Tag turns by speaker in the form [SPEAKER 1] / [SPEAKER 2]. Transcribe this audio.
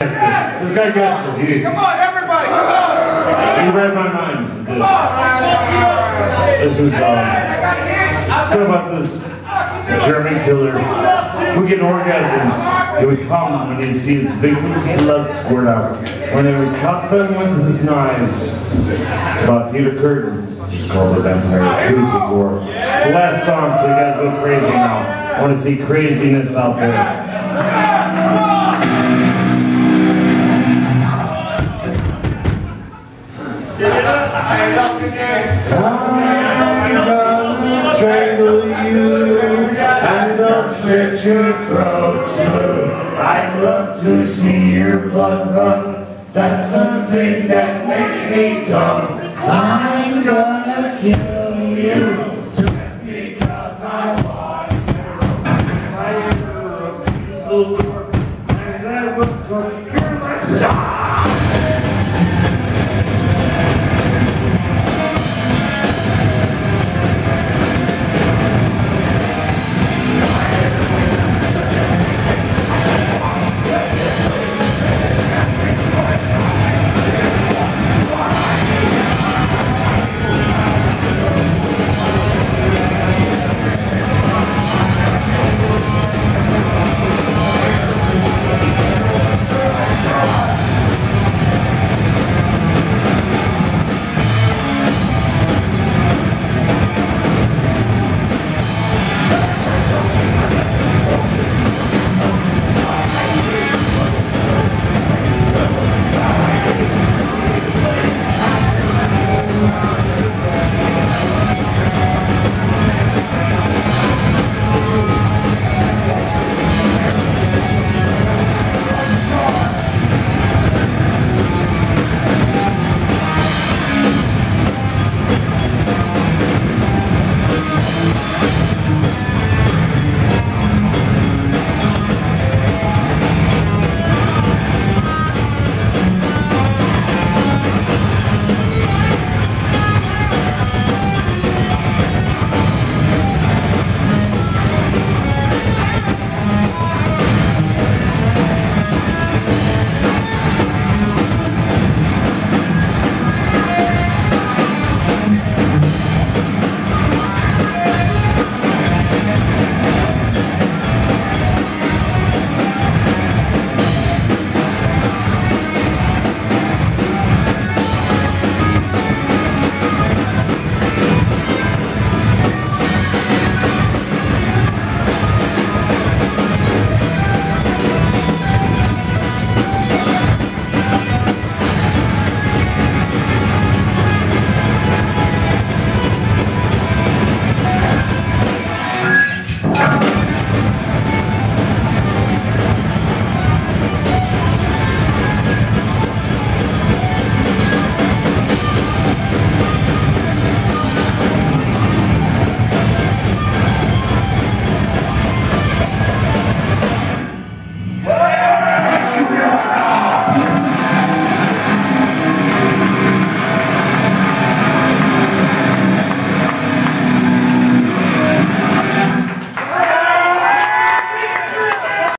[SPEAKER 1] This guy guessed it.
[SPEAKER 2] Come on, everybody, come on!
[SPEAKER 1] He read my mind.
[SPEAKER 2] Come on!
[SPEAKER 1] This is it's about this German killer who get orgasms. He would come when he sees his victims' blood squirt out. When he would cut them with his knives. It's about Peter Curtin. It's called The Vampire of Dusseldorf. The last song, so you guys go crazy now. I want to see craziness out there. I'm gonna strangle you and I'll slit your throat too. I'd love to see your blood run. That's the thing that makes me come. I'm gonna kill you just because I want to. I will kill you and I will put your life.